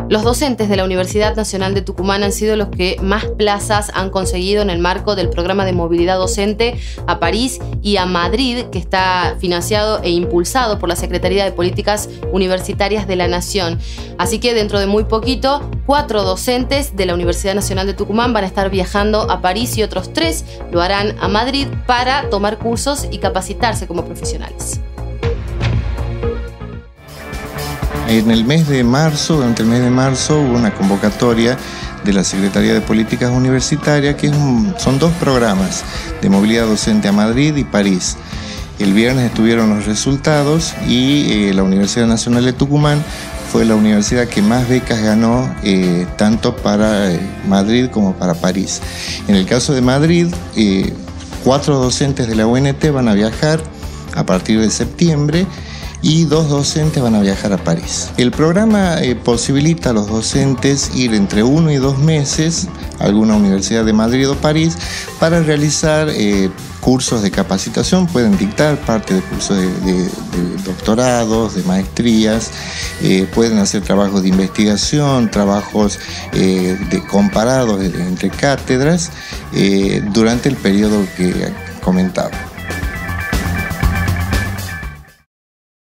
Los docentes de la Universidad Nacional de Tucumán han sido los que más plazas han conseguido en el marco del programa de movilidad docente a París y a Madrid, que está financiado e impulsado por la Secretaría de Políticas Universitarias de la Nación. Así que dentro de muy poquito, 4 docentes de la Universidad Nacional de Tucumán van a estar viajando a París y otros 3 lo harán a Madrid para tomar cursos y capacitarse como profesionales. En el mes de marzo, durante el mes de marzo, hubo una convocatoria de la Secretaría de Políticas Universitarias, que son 2 programas de movilidad docente a Madrid y París. El viernes estuvieron los resultados y la Universidad Nacional de Tucumán fue la universidad que más becas ganó, tanto para Madrid como para París. En el caso de Madrid, 4 docentes de la UNT van a viajar a partir de septiembre y 2 docentes van a viajar a París. El programa posibilita a los docentes ir entre 1 y 2 meses a alguna universidad de Madrid o París para realizar cursos de capacitación. Pueden dictar parte de cursos de doctorados, de maestrías, pueden hacer trabajos de investigación, trabajos comparados entre cátedras durante el periodo que comentaba.